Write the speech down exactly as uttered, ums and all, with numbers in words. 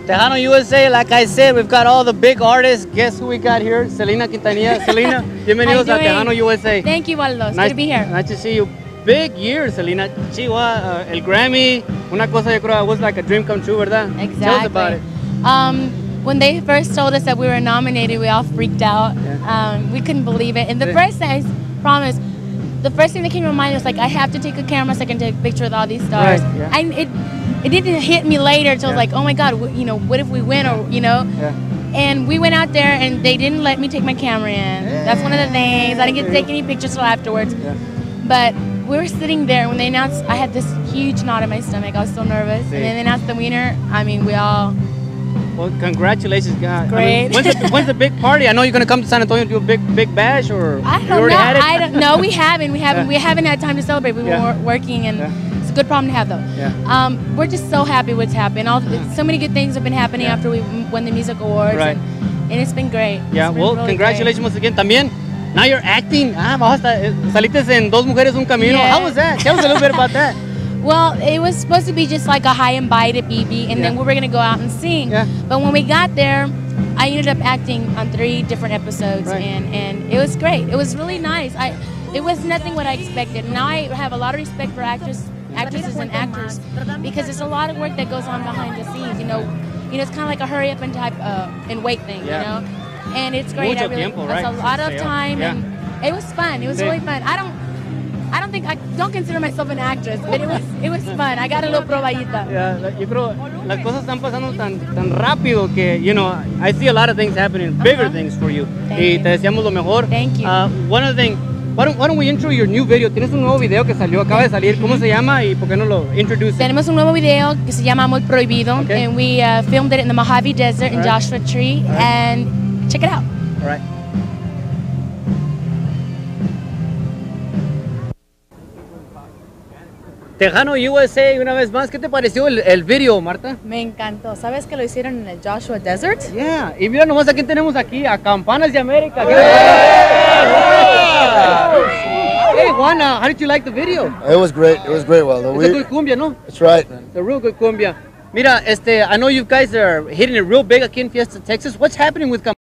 Tejana U S A, like I said, we've got all the big artists. Guess who we got here? Selena Quintanilla. Selena, bienvenidos a Tejana U S A. Thank you, Waldo. It's Nice good to be here. Nice to see you. Big year, Selena. Chihuahua, uh, el Grammy. Una cosa yo creo was like a dream come true, ¿verdad? Exactly. Tell us about it. Um, when they first told us that we were nominated, we all freaked out. Yeah. Um, we couldn't believe it. And the Yeah. first thing, I promise, the first thing that came to my mind was like, I have to take a camera so I can take a picture with all these stars. Right, yeah. I, it, it didn't hit me later until Yeah. like, oh my God, w- you know, what if we win or, you know? Yeah. And we went out there and they didn't let me take my camera in. Yeah. That's one of the things. I didn't get to take any pictures till afterwards. Yeah. But we were sitting there when they announced, I had this huge knot in my stomach. I was so nervous. Sí. And then they announced the winner. I mean, we all... Well, congratulations, God. Great. I mean, when's, the, when's the big party? I know you're going to come to San Antonio to do a big big bash, or I you don't already know. had it? I don't know. We haven't. We haven't. Yeah. We haven't had time to celebrate. We Yeah. were working, and Yeah. it's a good problem to have, though. Yeah. Um, we're just so happy what's happened. All so many good things have been happening Yeah. after we won the music awards, Right. and, and it's been great. Yeah, It's been well, really congratulations once again. También, now you're acting. Ah, vamos a estar, saliste en Dos Mujeres Un Camino. Yeah. How was that? Tell us a little bit about that. Great. Well, it was supposed to be just like a high and bite at B B, and Yeah. then we were gonna go out and sing. Yeah. But when we got there, I ended up acting on three different episodes, Right. and, and it was great. It was really nice. I, it was nothing what I expected. Now I have a lot of respect for actors, actresses and actors, because there's a lot of work that goes on behind the scenes. You know, you know, it's kind of like a hurry up and type uh, and wait thing. Yeah. You know, and it's great. Mucho I really, tiempo, it's right? a lot of Sí. time, Yeah. and it was fun. It was Sí. really fun. I don't. I don't think I don't consider myself an actress, but it was it was fun. I got a little probadita. Yeah, la- yo creo las cosas están pasando tan tan rápido que, you know, I see a lot of things happening, bigger Uh-huh. things for you. Thank y you. te deseamos lo mejor. Thank you. Uh, one other thing, why don't, why don't we intro your new video? Tienes un nuevo video que salió, acaba de salir. ¿Cómo se llama y por qué no lo introduces? Tenemos un nuevo video que se llama Amor Prohibido, Okay. and we uh, filmed it in the Mojave Desert in Alright. Joshua Tree, Alright. and check it out. All right. Tejano U S A, una vez más, ¿qué te pareció el, el video, Marta? Me encantó. ¿Sabes que lo hicieron en el Joshua Desert? Yeah, y mira nomás a quién tenemos aquí, a Campanas de América. Hey, Juana, how did you like the video? It was great. It was great, Waldo. It's We, a good cumbia, ¿no? that's right, man. It's a real good cumbia. Mira, este, I know you guys are hitting it real big aquí in Fiesta, Texas. What's happening with Campanas?